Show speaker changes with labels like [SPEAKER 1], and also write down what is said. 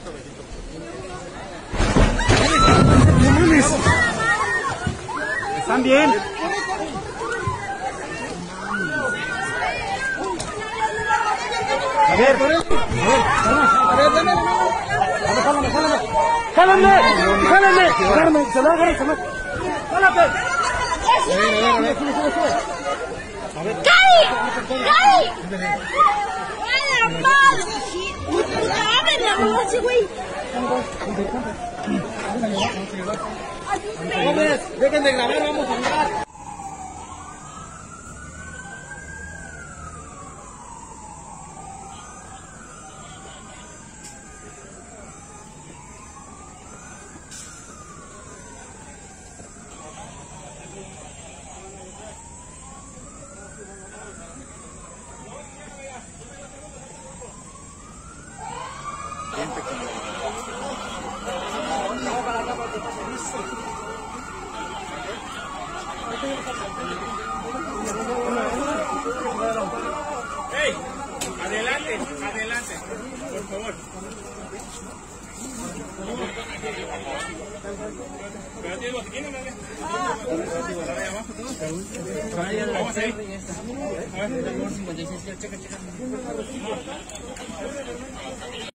[SPEAKER 1] ¿Están bien? A ver, jálame, se lo agarra, jálate. Dejen de grabar, vamos a andar.
[SPEAKER 2] ¡Hey! Adelante, por favor. Pero tiene botiquín, ¿no? Vamos a ir. A ver.